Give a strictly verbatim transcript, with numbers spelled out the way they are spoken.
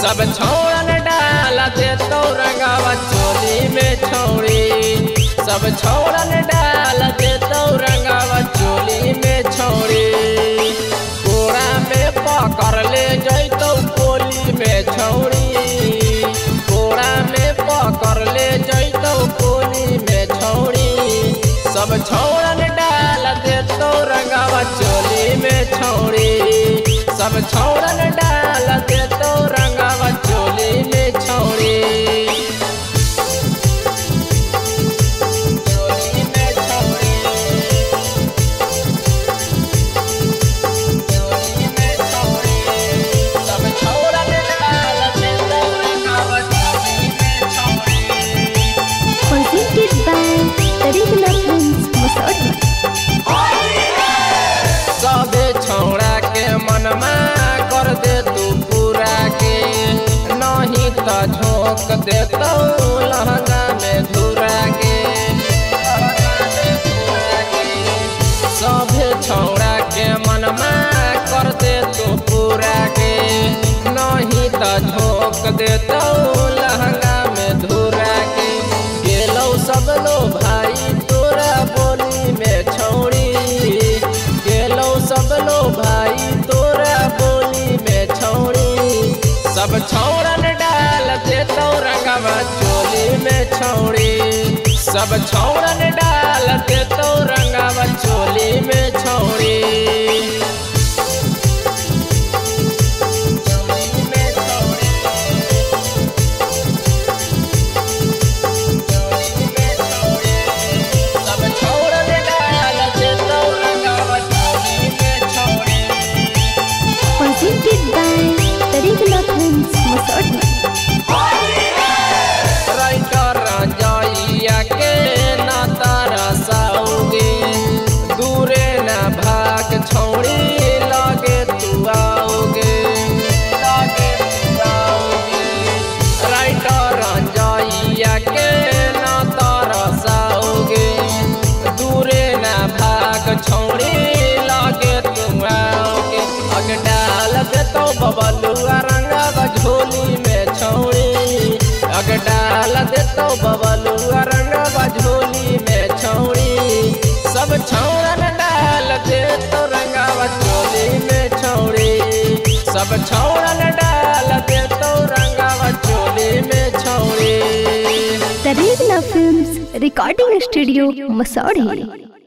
सब छौड़न डाल दे तो रंगावा चोली में छौड़ी। सब छौड़न डाल दे तो रंगावा चोली में छौड़ी। कोड़ा में पकड़ ले जैतो कोली में छौड़ी। कोड़ा में पकड़ ले जैतो कोली में छौड़ी। सब छौड़न डाल दे तो रंगावा चोली में छौड़ी। सब छौड़न डाल दे तो रंगावा चोली में छौड़ी। चोली में छौड़ी। चोली में छौड़ी। सब छौड़न डाल दे तो रंगावा चोली में छौड़ी। Presented by Tarikula Films, Masodi। सबे छौड़ा के मनमा कर दे तू पूरा के, नहीं तो झोंक दे तो लहंगा में धुरा के। सबे छौड़ा के मनमा कर दे तू पूरा के, नहीं तो झोंक दे तो लहंगा में धुरा के। गेलो सब लो भाई तोरा बोली में छौड़ी। गेलो सब लो भाई तोरा बोली में छौड़ी। सब छौड़न डाल दे तो रंगावा चोली में छौड़ी। सब छौड़न डाल दे तो रंगावा चोली में छौड़ी। चोली में छौड़ी। चोली में छौड़ी। सब छौड़न डाल दे तो रंगावा चोली में छौड़ी। Presented by Tarikula Films, Masodi। Writer जाइया के ना तारा साओगे, दूरे ना भाग छौड़ी लागे तू आओगे। लागे तू आओगे। राइटर जाइया के ना तारा साओगे, दूरे ना भाग छौड़ी लागे तू आओगे। अग डाल दे तो बबलुआ रंगावा झोली में छौड़ी। अग डाल दे तो बबलुआ रंगावा झोली में छौड़ी। सब छौड़न डाल दे तो रंगावा चोली में छौड़ी। सब छौड़न डाल दे तो रंगावा चोली में छौड़ी। Tarikula Films, Recording Studio, Masodi।